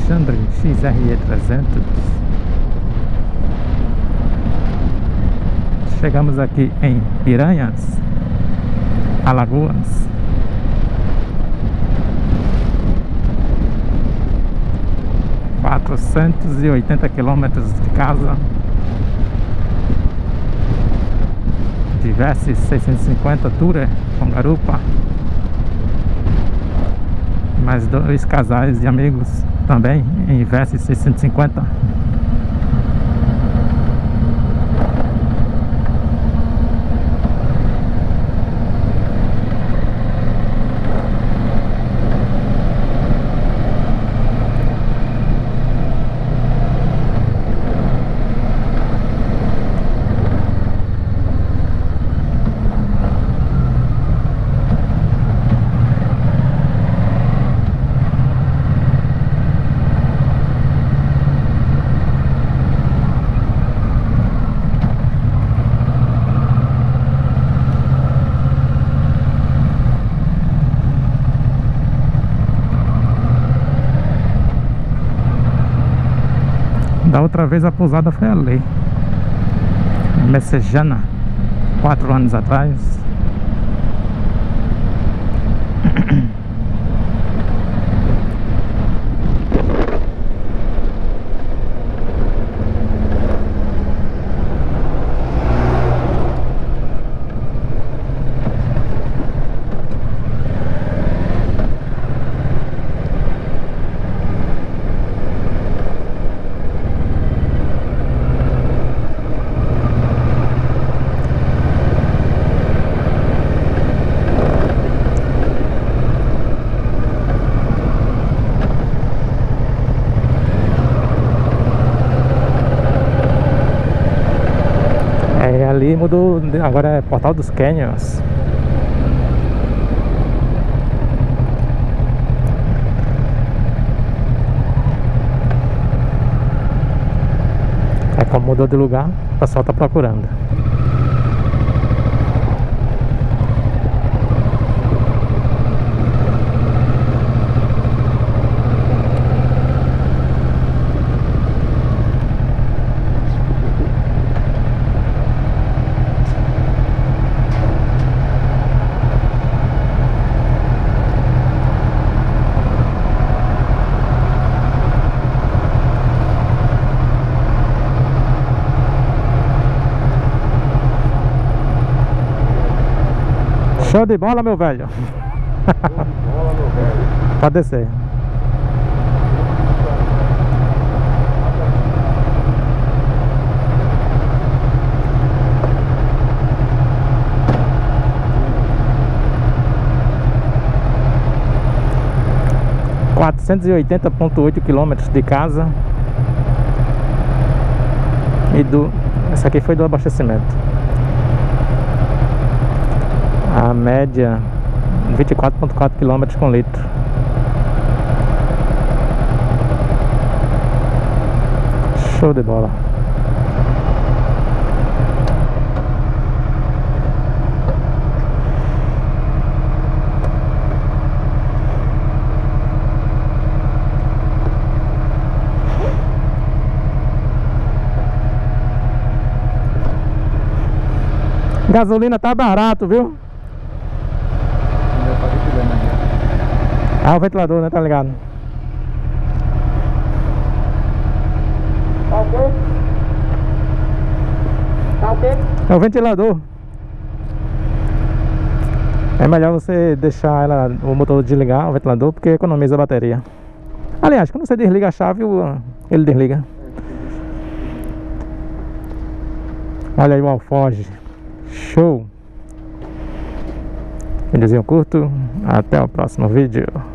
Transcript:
Alexandre XRE 300. Chegamos aqui em Piranhas, Alagoas. ...480 quilômetros de casa. Diverse 650 Tourer com garupa. Mais 2 casais de amigos também em Versa 650. Da outra vez a pousada foi ali, Messejana, 4 anos atrás. Ali mudou, agora é Portal dos Canyons. É como mudou de lugar, o pessoal tá procurando. Show de bola, meu velho. Show de bola, meu velho. Pode descer. ...480,8 quilômetros de casa. E essa aqui foi do abastecimento. A média 24,4 km com litro. Show de bola. Gasolina tá barato, viu? Ah, o ventilador, né? Tá ligado? Tá ok? Tá ok? É o ventilador. É melhor você deixar o motor desligar, o ventilador, porque economiza a bateria. Aliás, quando você desliga a chave, ele desliga. Olha aí o Alforge. Show! Videozinho curto. Até o próximo vídeo.